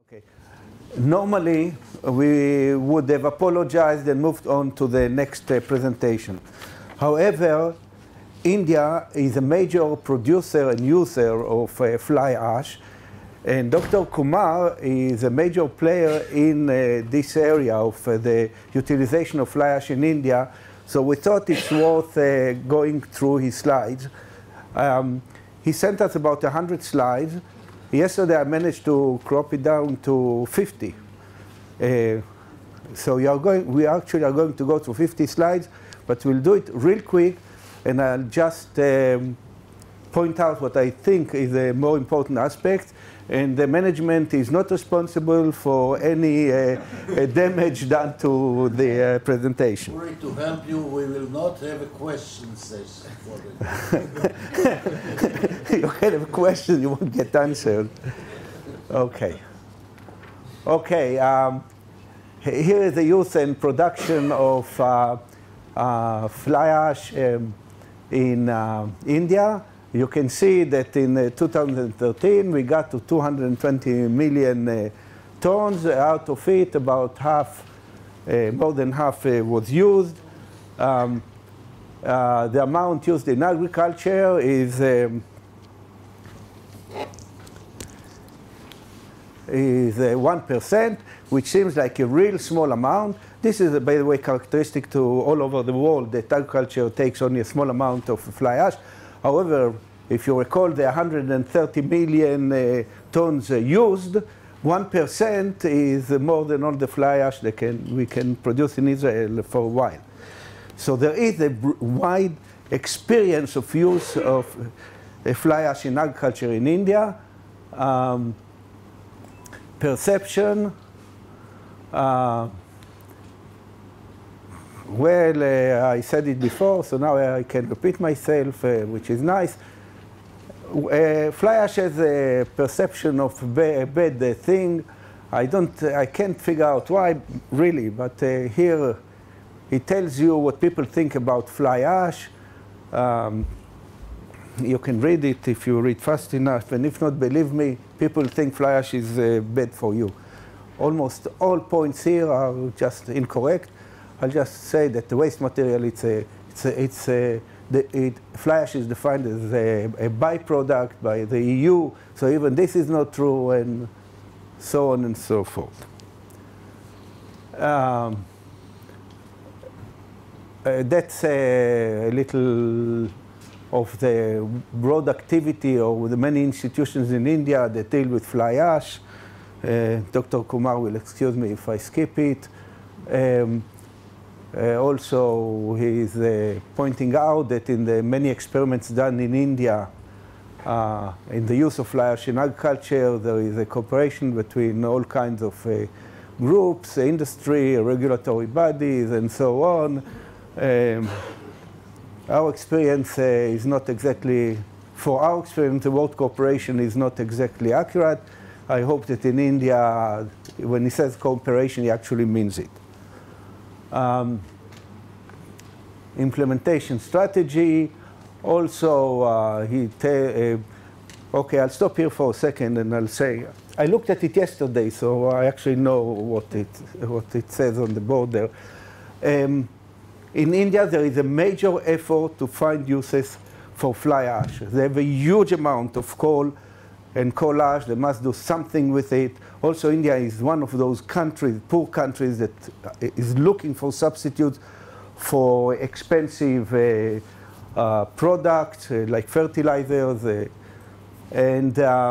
Okay. Normally, we would have apologized and moved on to the next presentation. However, India is a major producer and user of fly ash, and Dr. Kumar is a major player in this area of the utilization of fly ash in India, so we thought it's worth going through his slides. He sent us about 100 slides. Yesterday I managed to crop it down to 50. So we actually are going to go through 50 slides, but we'll do it real quick, and I'll just point out what I think is a more important aspect. And the management is not responsible for any damage done to the presentation. Sorry to help you, we will not have a question session for You can have a question, you won't get answered. Okay. Okay, here is the use and production of fly ash in India. You can see that in 2013 we got to 220 million tons. Out of it, about half, more than half was used. The amount used in agriculture is 1%, which seems like a real small amount. This is, by the way, characteristic to all over the world, that agriculture takes only a small amount of fly ash. However, if you recall the 130 million tons used, 1% is more than all the fly ash that we can produce in Israel for a while. So there is a wide experience of use of fly ash in agriculture in India. Perception, I said it before, so now I can repeat myself, which is nice. Fly ash has a perception of a bad thing. I can't figure out why, really, but here it tells you what people think about fly ash. You can read it if you read fast enough, and if not, believe me, people think fly ash is bad for you. Almost all points here are just incorrect. I'll just say that the waste material, fly ash is defined as a byproduct by the EU, so even this is not true, and so on and so forth. That's a little of the broad activity of the many institutions in India that deal with fly ash. Dr. Kumar will excuse me if I skip it. Also, he is pointing out that in the many experiments done in India in the use of fly ash in agriculture, there is a cooperation between all kinds of groups, industry, regulatory bodies, and so on. Our experience is not exactly, for our experience, the word cooperation is not exactly accurate. I hope that in India, when he says cooperation, he actually means it. Implementation strategy. Also, okay, I'll stop here for a second and I'll say, I looked at it yesterday, so I actually know what it says on the board there. In India, there is a major effort to find uses for fly ash. They have a huge amount of coal and coal ash. They must do something with it. Also, India is one of those countries, poor countries, that is looking for substitutes for expensive products like fertilizers. And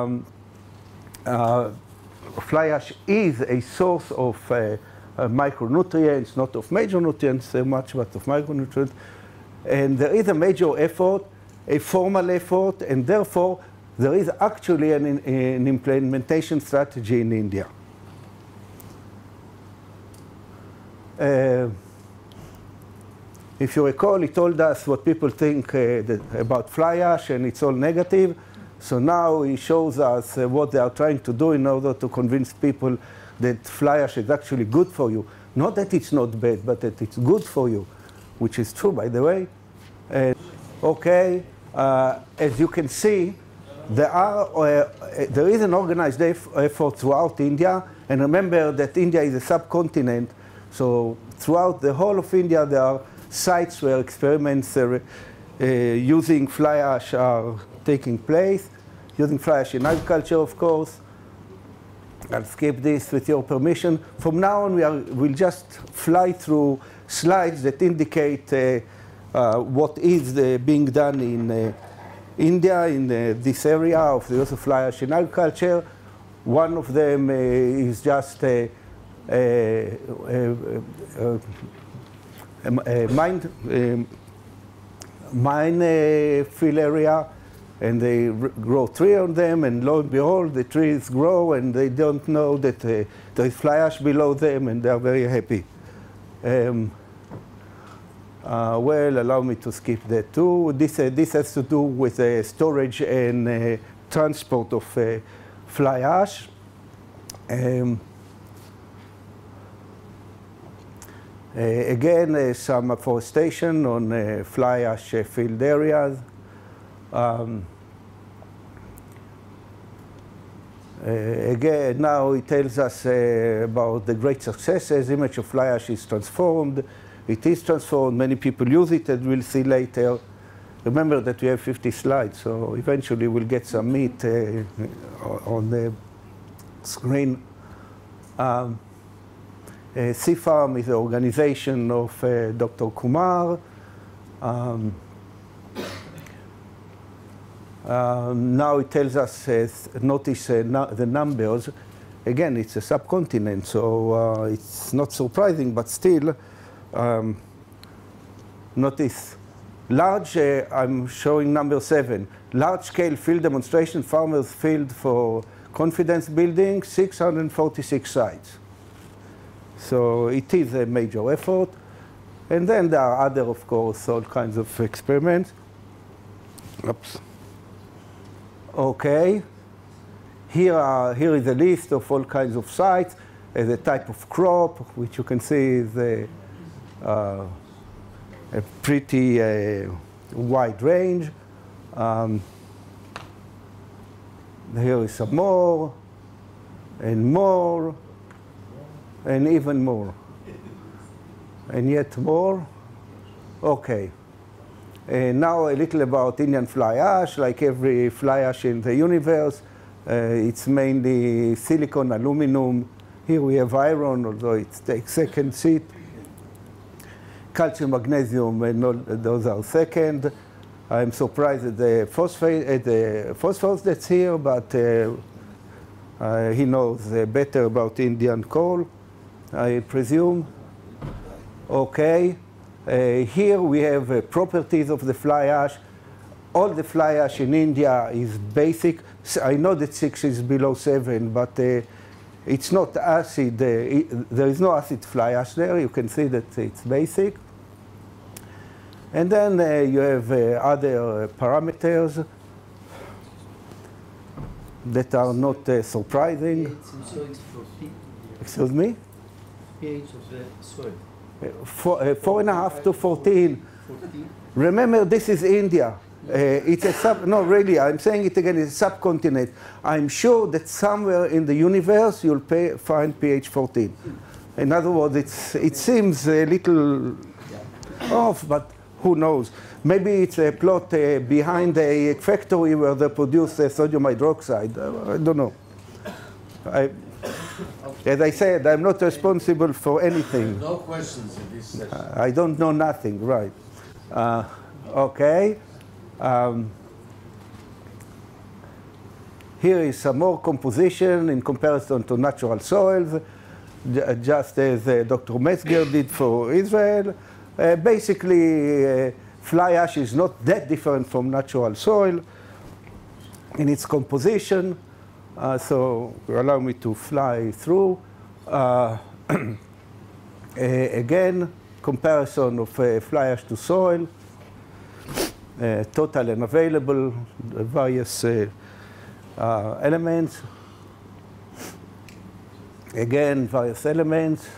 fly ash is a source of micronutrients, not of major nutrients so much, but of micronutrients. And there is a major effort, a formal effort, and therefore there is actually an implementation strategy in India. If you recall, he told us what people think about fly ash, and it's all negative. So now he shows us what they are trying to do in order to convince people that fly ash is actually good for you. Not that it's not bad, but that it's good for you, which is true, by the way. Okay, as you can see, There is an organized effort throughout India, and remember that India is a subcontinent, so throughout the whole of India there are sites where experiments using fly ash are taking place, using fly ash in agriculture, of course. I'll skip this with your permission. From now on, we'll just fly through slides that indicate what is being done in India, in this area of the use of fly ash in agriculture. One of them is just a mine fill area, and they grow tree on them, and lo and behold, the trees grow, and they don't know that there is fly ash below them, and they are very happy. Well, allow me to skip that too. This has to do with storage and transport of fly ash. Again, some afforestation on fly ash filled areas. Again, now it tells us about the great successes. Image of fly ash is transformed. It is transformed. Many people use it, as we'll see later. Remember that we have 50 slides, so eventually we'll get some meat on the screen. CFARM is the organization of Dr. Kumar. Now it tells us, notice the numbers. Again, it's a subcontinent, so it's not surprising, but still, notice large, I'm showing number 7, large-scale field demonstration farmers field for confidence building, 646 sites. So it is a major effort. And then there are other, of course, all kinds of experiments. Oops. Okay. Here is a list of all kinds of sites. The type of crop, which you can see is a pretty wide range. Here is some more, and more, and even more, and yet more. Okay. Now a little about Indian fly ash. Like every fly ash in the universe, it's mainly silicon, aluminum. Here we have iron, although it takes second seat. Calcium, magnesium, and all, those are second. I'm surprised at the phosphorus that's here, but he knows better about Indian coal, I presume. Okay. Here we have properties of the fly ash. All the fly ash in India is basic. I know that 6 is below 7, but it's not acid. There is no acid fly ash there. You can see that it's basic. And then you have other parameters that are not surprising. Excuse me? pH of the soil. 4.5 to 14. Remember, this is India. It's a no, really, I'm saying it again, it's a subcontinent. I'm sure that somewhere in the universe you'll find pH 14. In other words, it seems a little off, but who knows? Maybe it's a plot behind a factory where they produce sodium hydroxide. I don't know. As I said, I'm not responsible for anything. No questions in this session. I don't know nothing, right? Okay. Here is some more composition in comparison to natural soils, just as Dr. Metzger did for Israel. Basically, fly ash is not that different from natural soil in its composition. So allow me to fly through. Again, comparison of fly ash to soil, total and available, various elements. Again, various elements.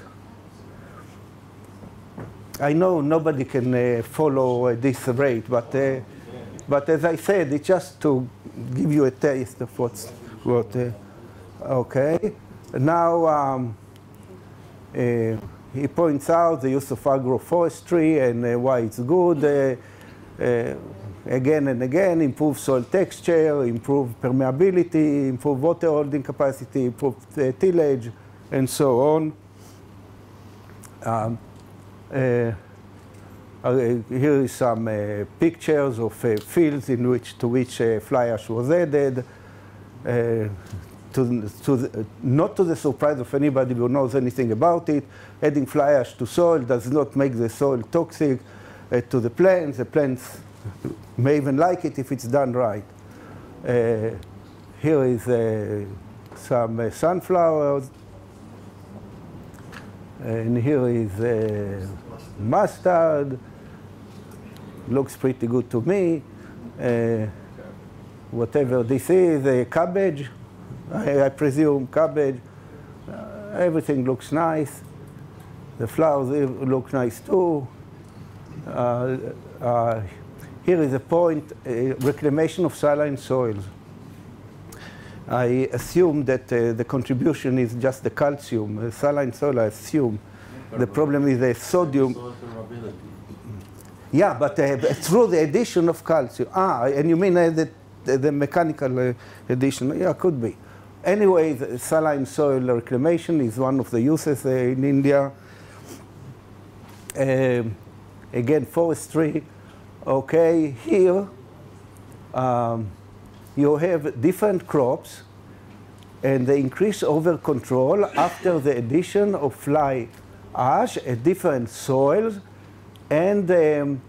I know nobody can follow this rate, but But as I said, it's just to give you a taste of what. Okay. Now he points out the use of agroforestry and why it's good. Again and again, improve soil texture, improve permeability, improve water holding capacity, improve tillage, and so on. Here is some pictures of fields in which fly ash was added. Not to the surprise of anybody who knows anything about it, adding fly ash to soil does not make the soil toxic to the plants. The plants may even like it if it's done right. Here is some sunflowers. And here is mustard. Looks pretty good to me. Whatever this is, cabbage. I presume cabbage. Everything looks nice. The flowers look nice too. Here is a point, reclamation of saline soils. I assume that the contribution is just the calcium. Saline soil, I assume. The problem is the sodium. Yeah, but through the addition of calcium. And you mean the mechanical addition? Yeah, could be. Anyway, the saline soil reclamation is one of the uses in India. Again, forestry. Okay, here you have different crops, and they increase over control after the addition of fly ash at different soils, and the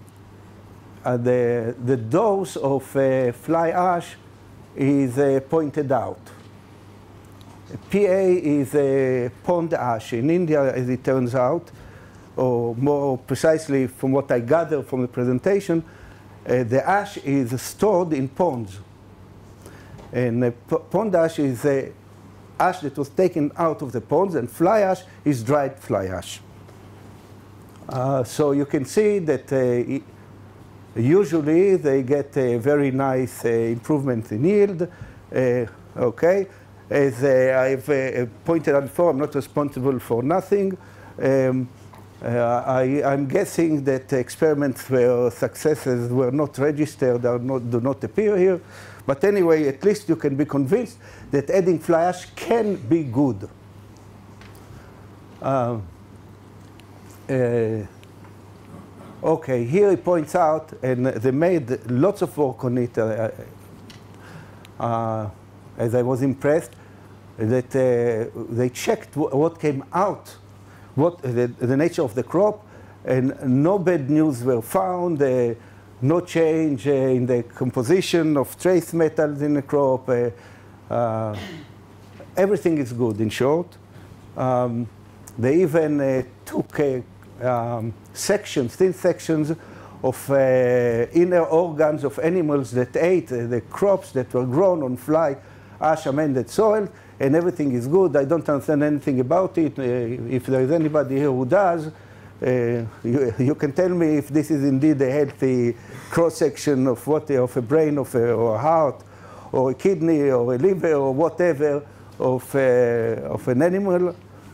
dose of fly ash is pointed out. PA is pond ash in India, as it turns out, or more precisely from what I gather from the presentation, the ash is stored in ponds. And pond ash is ash that was taken out of the ponds, and fly ash is dried fly ash. So you can see that usually they get a very nice improvement in yield. Okay, as I've pointed out before, I'm not responsible for nothing. I'm guessing that experiments where successes were not registered do not appear here. But anyway, at least you can be convinced that adding fly ash can be good. Okay, here he points out, and they made lots of work on it, as I was impressed, that they checked what came out, what the nature of the crop, and no bad news were found, no change in the composition of trace metals in the crop. Everything is good, in short. They even took sections, thin sections of inner organs of animals that ate the crops that were grown on fly ash amended soil, and everything is good. I don't understand anything about it. If there is anybody here who does, you can tell me if this is indeed a healthy cross-section of of a brain, or a heart, or a kidney, or a liver, or whatever of an animal.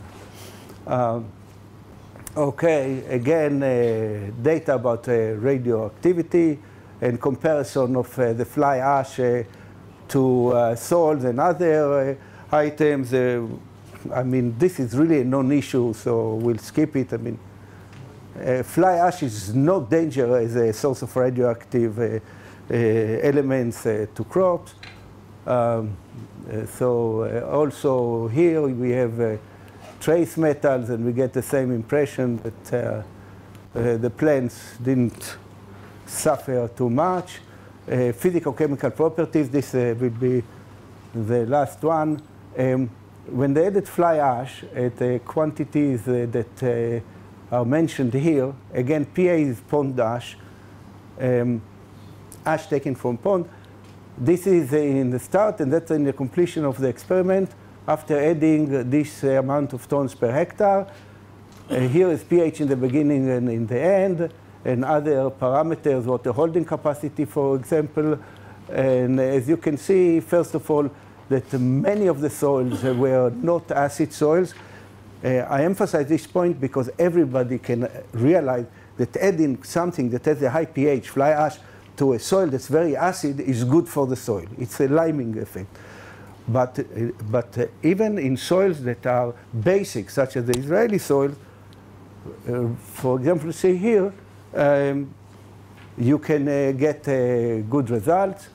Okay, again, data about radioactivity and comparison of the fly ash to salts and other items. I mean, this is really a non-issue, so we'll skip it. I mean, fly ash is no danger as a source of radioactive elements to crops. Also here we have trace metals, and we get the same impression that the plants didn't suffer too much. Physical-chemical properties, this will be the last one. When they added fly ash at quantities that are mentioned here, again, PA is pond ash, ash taken from pond. This is in the start, and that's in the completion of the experiment. After adding this amount of tons per hectare, here is pH in the beginning and in the end, and other parameters, water holding capacity, for example. And as you can see, first of all, that many of the soils were not acid soils. I emphasize this point because everybody can realize that adding something that has a high pH, fly ash, to a soil that's very acid is good for the soil. It's a liming effect. But even in soils that are basic, such as the Israeli soil, for example, see here, you can get good results.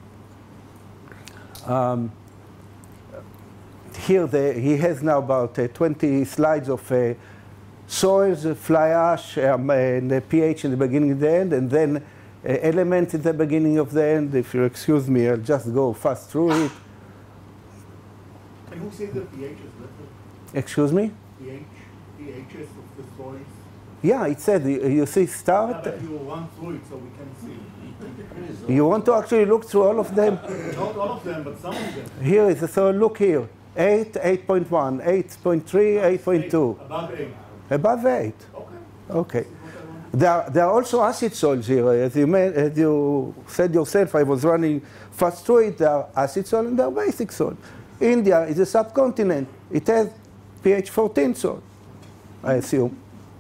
Here he has now about 20 slides of soils, fly ash, and the pH in the beginning and the end, and then elements in the beginning of the end. If you excuse me, I'll just go fast through it. And who says the pH is little? Excuse me? pHs of the soils? Yeah, it said, you see start. Yeah, but you run through it so we can see. You want to actually look through all of them? Not all of them, but some of them. Here is, so look here. 8, 8.1, 8.3, 8.2. Above 8. Above 8. Okay. Okay. There are also acid soils here. As you said yourself, I was running fast through it. There are acid soil and there are basic soil. India is a subcontinent. It has pH 14 soil, I assume.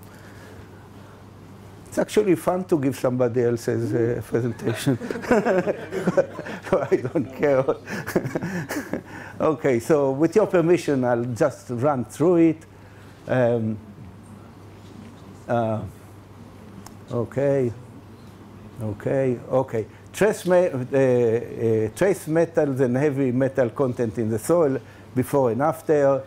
It's actually fun to give somebody else's presentation. I don't care. Okay, so with your permission, I'll just run through it. Okay. Trace metals and heavy metal content in the soil before and after.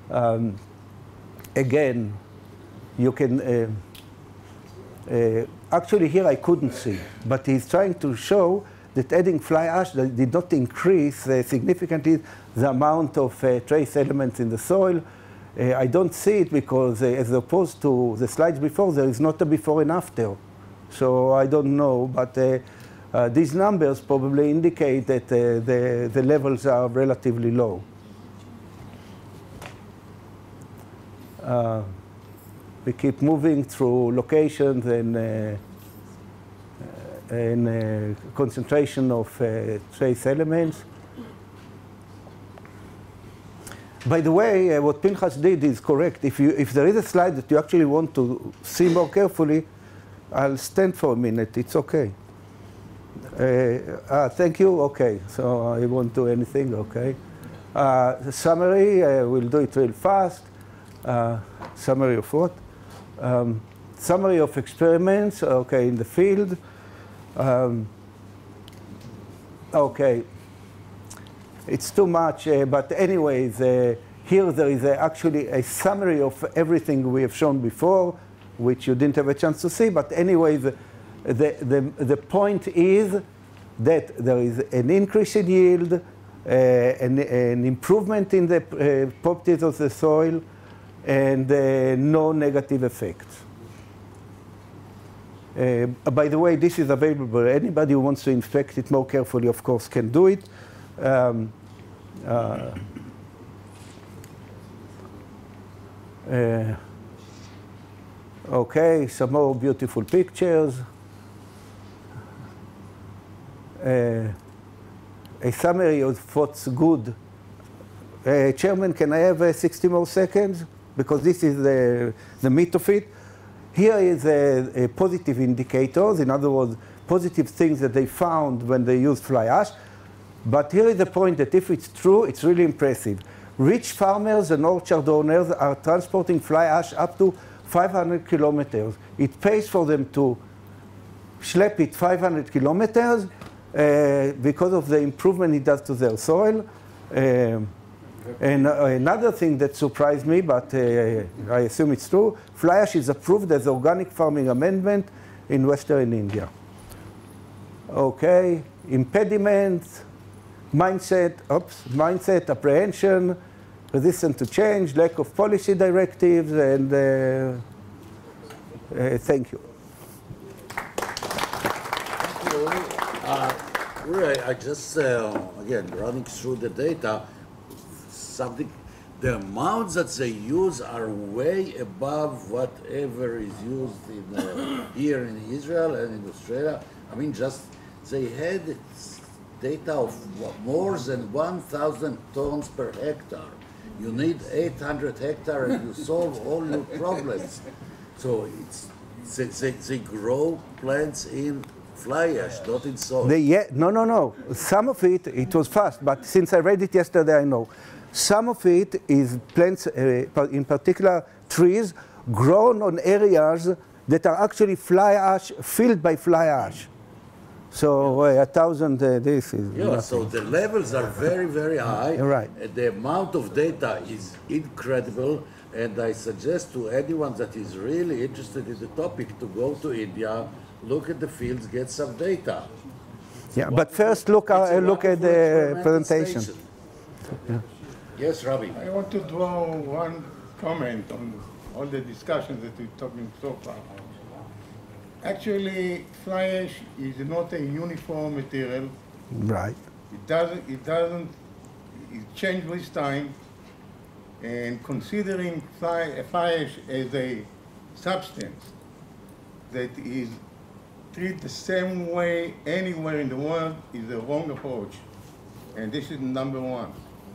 Again, you can, actually here I couldn't see, but he's trying to show that adding fly ash did not increase significantly the amount of trace elements in the soil. I don't see it because as opposed to the slides before, there is not a before and after. So I don't know, but these numbers probably indicate that the levels are relatively low. We keep moving through locations and concentration of trace elements. By the way, what Pinchas did is correct. If there is a slide that you actually want to see more carefully, I'll stand for a minute. It's okay. Thank you. Okay. So I won't do anything. Okay. The summary, we'll do it real fast. Summary of what? Summary of experiments. Okay, in the field. Okay. It's too much, but anyways, here there is actually a summary of everything we have shown before, which you didn't have a chance to see. But anyways, the point is that there is an increase in yield, an improvement in the properties of the soil, and no negative effects. By the way, this is available. Anybody who wants to inspect it more carefully, of course, can do it. Okay, some more beautiful pictures. A summary of what's good. Chairman, can I have 60 more seconds? Because this is the meat of it. Here is a positive indicators, in other words, positive things that they found when they used fly ash. But here is the point that if it's true, it's really impressive. Rich farmers and orchard owners are transporting fly ash up to 500 kilometers. It pays for them to schlep it 500 kilometers because of the improvement it does to their soil. And another thing that surprised me, but I assume it's true, fly ash is approved as organic farming amendment in Western India. Okay, impediments. Mindset, apprehension, resistance to change, lack of policy directives, and thank you. Thank you. Uri, I just, again, running through the data, something the amounts that they use are way above whatever is used in, here in Israel and in Australia. I mean, just they had data of more than 1,000 tons per hectare. You need 800 hectares and you solve all your problems. So they grow plants in fly ash, not in soil. No. Some of it was fast, but since I read it yesterday, I know. Some of it is plants, in particular trees, grown on areas that are actually fly ash, filled by fly ash. So 1,000, this is Yeah, nothing. so the levels are very, very high. Right. And the amount of data is incredible. And I suggest to anyone that is really interested in the topic to go to India, look at the fields, get some data. Yeah, but first look It's a at wonderful the experimental presentation. station. Yes, Rabbi. I want to draw one comment on all the discussions that we're talking so far. Actually, fly ash is not a uniform material. Right. It changes with time. And considering fly ash as a substance that is treated the same way anywhere in the world is a wrong approach. And this is number one.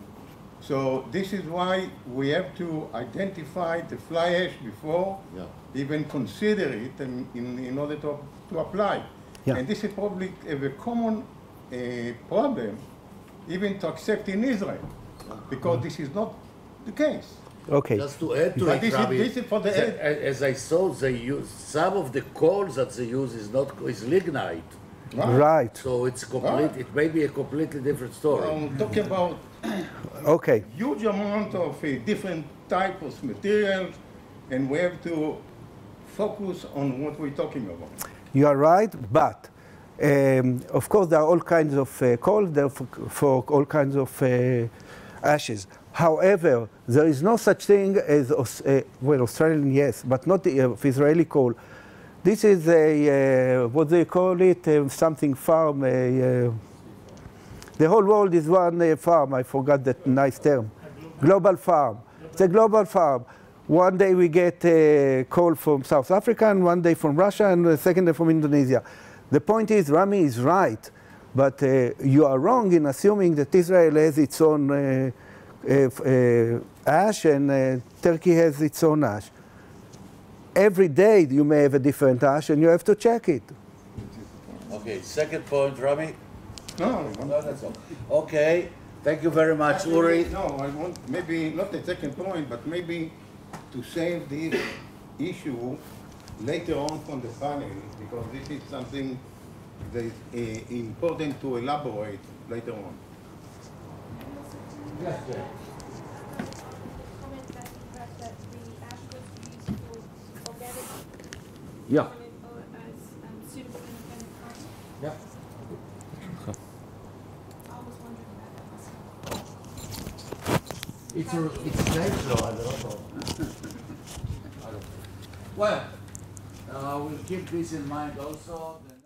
So this is why we have to identify the fly ash before even consider it in order to apply. Yeah. And this is probably a common problem even to accept in Israel, because this is not the case. Okay. Just to add to But it, this is- Rabbi, this is for the as I saw, they use some of the coal that they use is lignite. Right. So it's complete. It may be a completely different story. I'm talking about Okay. huge amount of different types of materials, and we have to focus on what we're talking about. You are right, but of course there are all kinds of coal, there for all kinds of ashes. However, there is no such thing as, well, Australian, yes, but not of Israeli coal. This is a, what they call it, something farm. The whole world is one farm. I forgot that nice term. Global farm. It's a global farm. One day we get coal from South Africa, and one day from Russia, and the second day from Indonesia. The point is, Rami is right, but you are wrong in assuming that Israel has its own ash and Turkey has its own ash. Every day you may have a different ash, and you have to check it. Okay, second point, Rami. No, No, that's all. Okay, thank you very much, Uri. no, I want maybe not the second point, but maybe to save this issue later on from the panel, because this is something that is important to elaborate later on. Yes, Jay. Comment that the ash was used for organic Yeah. or as suitable independent farming. Yeah. I was wondering about that myself. It's natural, I don't know. Well, we'll keep this in mind also.